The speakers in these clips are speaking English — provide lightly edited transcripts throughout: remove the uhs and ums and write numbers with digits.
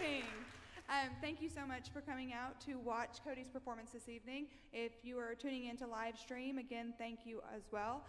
morning. Thank you so much for coming out to watch Cody's performance this evening. If you are tuning into live stream, again, thank you as well.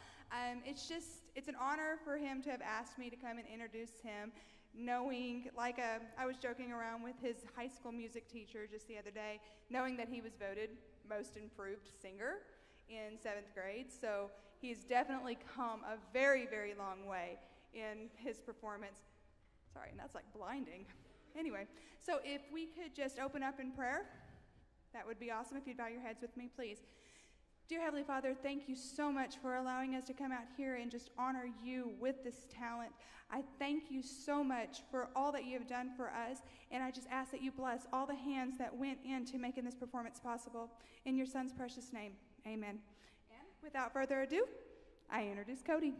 It's an honor for him to have asked me to come and introduce him, knowing, I was joking around with his high school music teacher just the other day, knowing that he was voted most improved singer in 7th grade. So he's definitely come a very, very long way in his performance. Sorry, and that's like blinding. Anyway, so if we could just open up in prayer, that would be awesome. If you'd bow your heads with me, please. Dear Heavenly Father, thank you so much for allowing us to come out here and just honor you with this talent. I thank you so much for all that you have done for us, and I just ask that you bless all the hands that went into making this performance possible. In your Son's precious name, amen. And without further ado, I introduce Cody.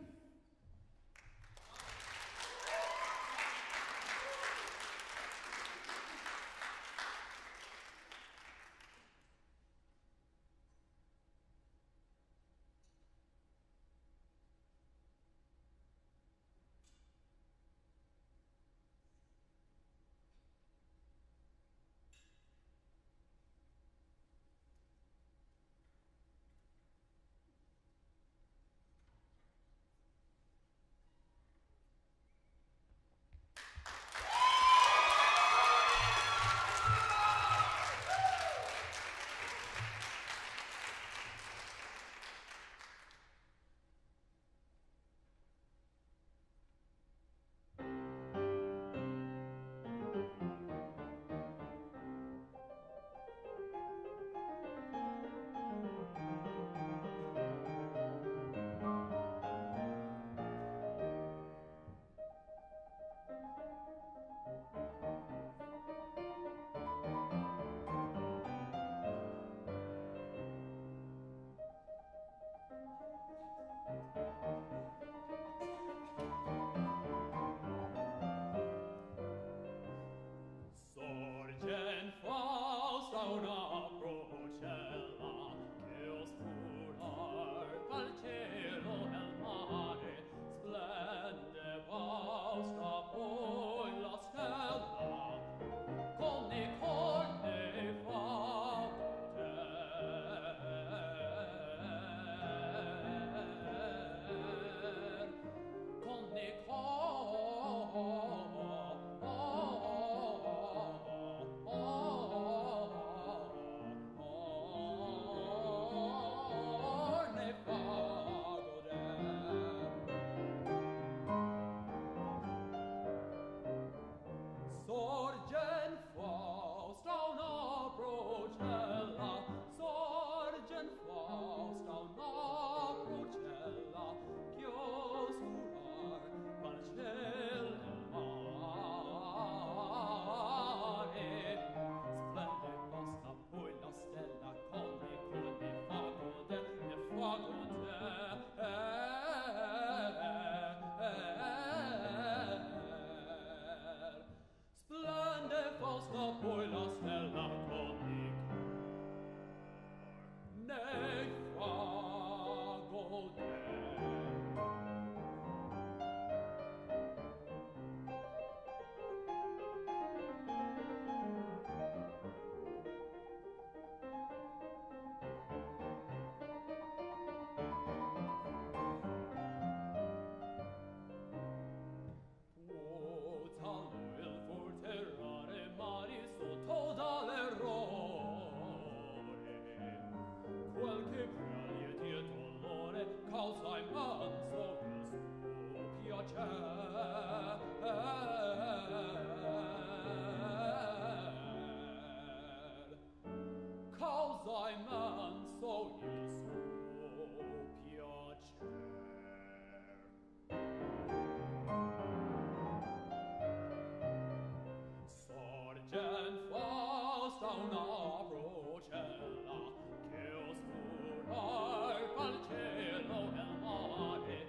Al cielo e al mare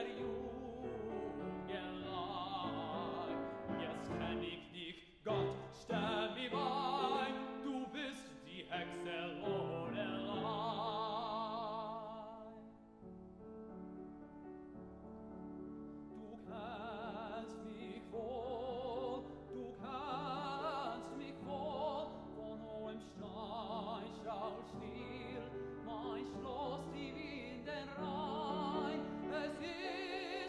Jüngerlein. Jetzt kenn ich dich, Gott, stell mir bei, du bist die Hexe Lorelei. Du kennst mich wohl, von hohem Steinschau still, mein Schloss tief in den Rhein. Es ist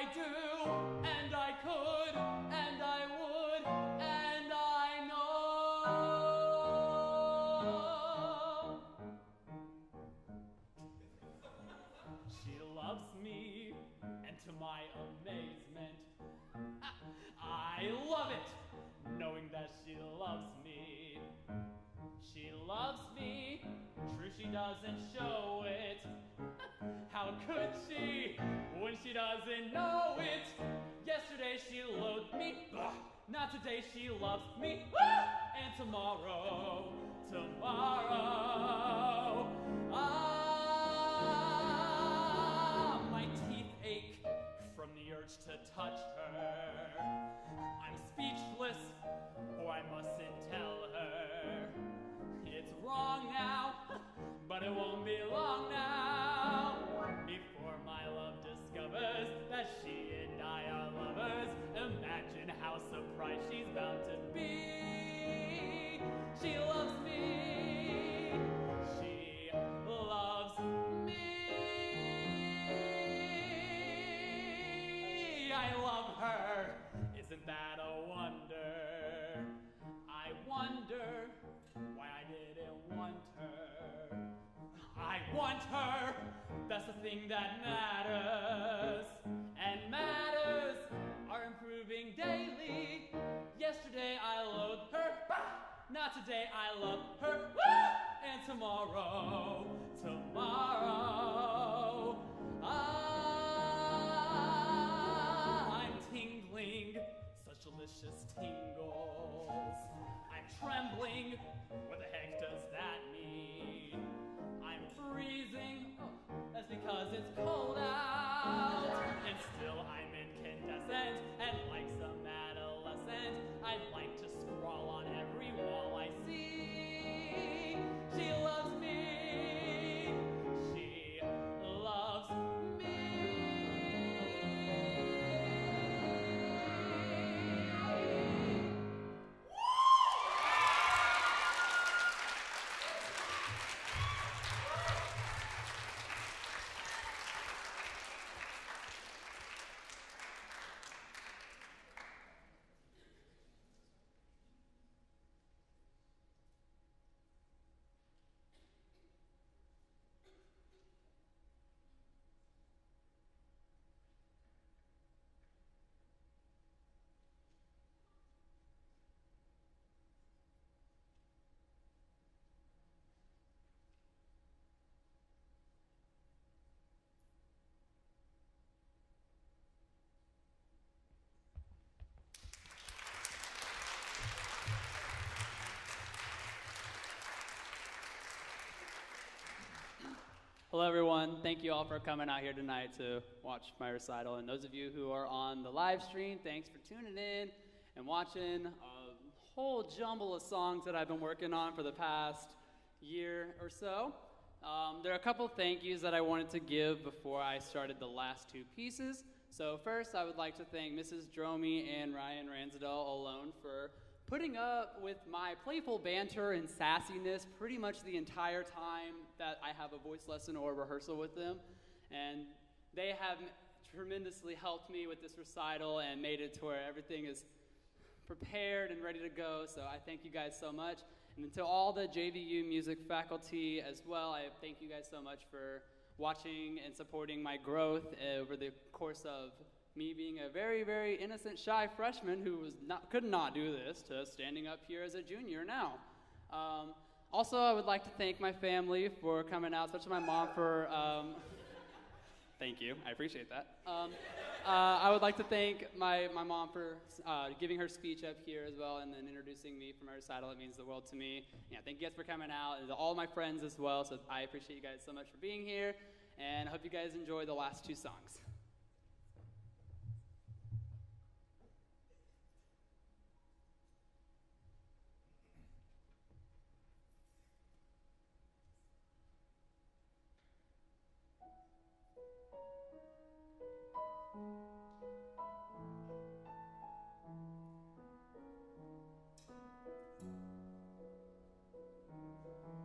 do, and I could, and I would, and I know. She loves me, and to my amazement, I love it, knowing that she loves me. She loves me, true she doesn't show it. How could she, when she doesn't know it? Yesterday she loathed me, not today she loves me. And tomorrow, my teeth ache from the urge to touch her. I'm speechless, or I mustn't tell her. It's wrong now, but it won't be long now before my love discovers that she and I are lovers. Imagine how surprised she's bound to be. She loves me. She loves me. I love her. Isn't that a wonder? I wonder why I didn't want her. I want her. That's the thing that matters. And matters are improving daily. Yesterday I loathed her. Not today I love her. And tomorrow, I'm tingling. Such delicious tingles. I'm trembling. What the heck does that mean? I'm freezing. That's because it's cold out. And still I'm incandescent. And like some adolescent, I'd like to scrawl on every wall I see. She loves me. She loves me. Hello, everyone. Thank you all for coming out here tonight to watch my recital. And those of you who are on the live stream, thanks for tuning in and watching a whole jumble of songs that I've been working on for the past year or so. There are a couple thank yous that I wanted to give before I started the last two pieces. So first, I would like to thank Mrs. Dromey and Ryan Ransdell alone for putting up with my playful banter and sassiness pretty much the entire time that I have a voice lesson or rehearsal with them. And they have tremendously helped me with this recital and made it to where everything is prepared and ready to go. So I thank you guys so much. And to all the JVU music faculty as well, I thank you guys so much for watching and supporting my growth over the course of me being a very, very innocent, shy freshman who could not do this to standing up here as a junior now. Also, I would like to thank my family for coming out, especially my mom for, thank you, I appreciate that. I would like to thank my mom for giving her speech up here as well and then introducing me for my recital. It means the world to me. Yeah, thank you guys for coming out, and to all my friends as well, so I appreciate you guys so much for being here, and I hope you guys enjoy the last two songs.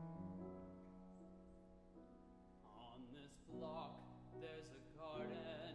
On this block, there's a garden.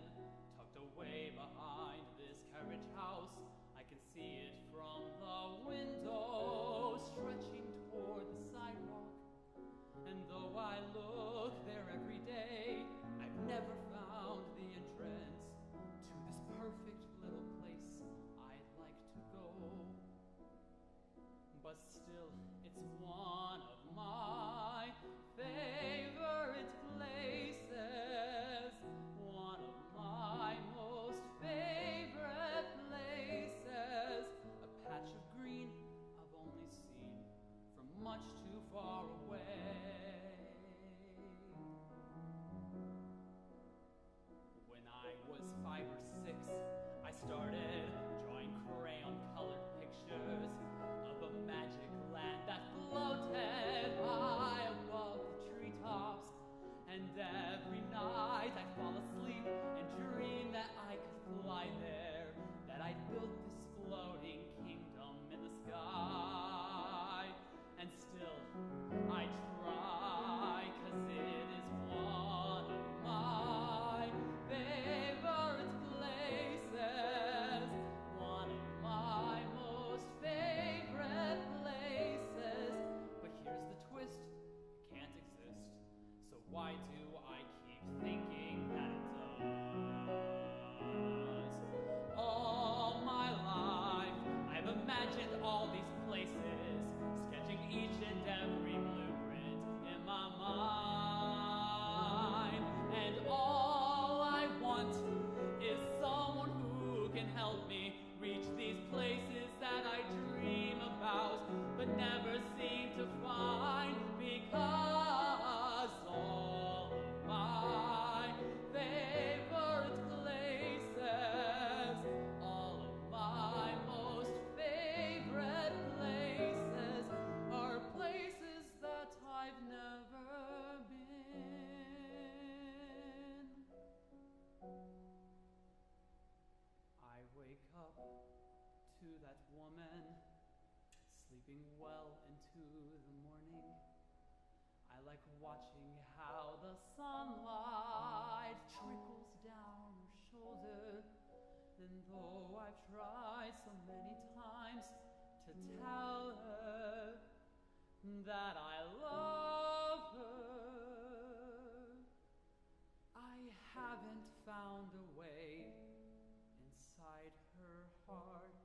to that woman, sleeping well into the morning. I like watching how the sunlight trickles down her shoulder. And though I've tried so many times to tell her that I love her, I haven't found a way inside her heart.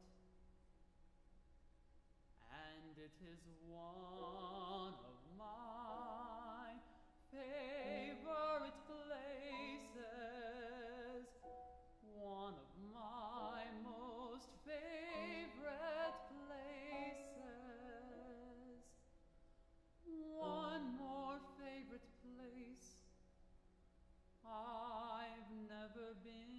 And it is one of my favorite places, one of my most favorite places, one more favorite place I've never been.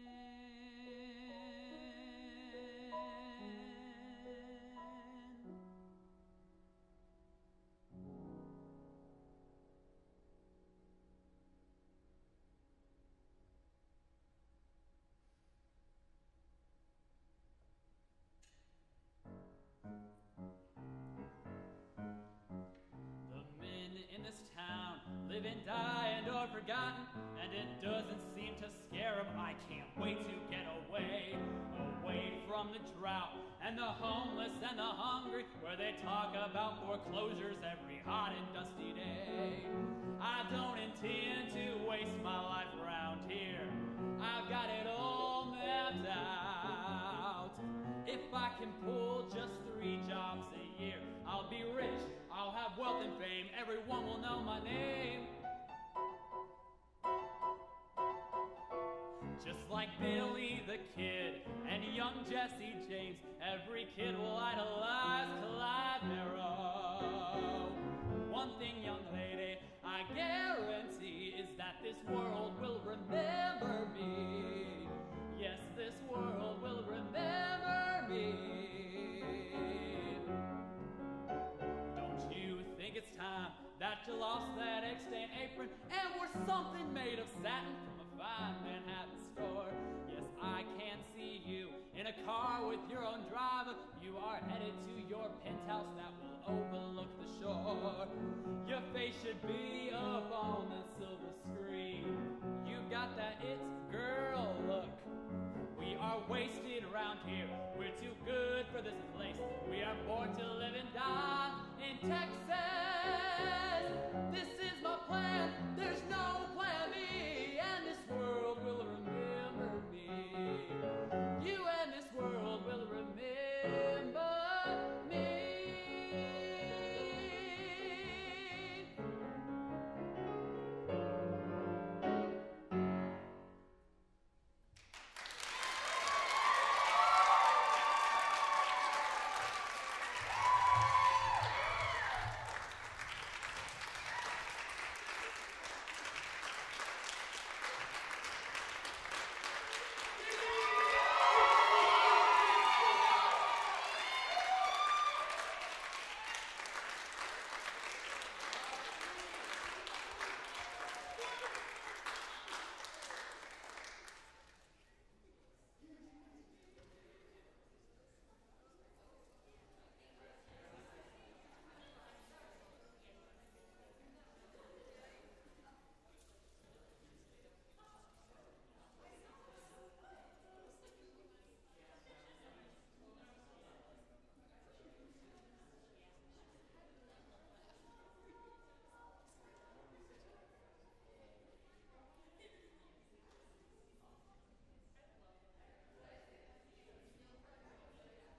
The men in this town live and die and are forgotten, and it doesn't seem to scare them. I can't wait to get away, away from the drought and the homeless and the hungry, where they talk about foreclosures every hot and dusty day. I don't intend to waste my life around here. I've got it all mapped out. If I can pull just 3 jobs a year, I'll be rich, I'll have wealth and fame, everyone will know my name. Just like Billy the Kid and young Jesse James, every kid will idolize Clyde Barrow. One thing, young lady, I guarantee is that this world will remember me. Yes, this world will remember me. Don't you think it's time that you lost that egg-stained apron and wore something made of satin from a fine Manhattan store? Yes, I can see you in a car with your own driver. You are headed to your penthouse that will overlook the shore. Your face should be up on the silver screen. You've got that it's girl look. We are wasted around here. We're too good for this place. We are born to live and die in Texas.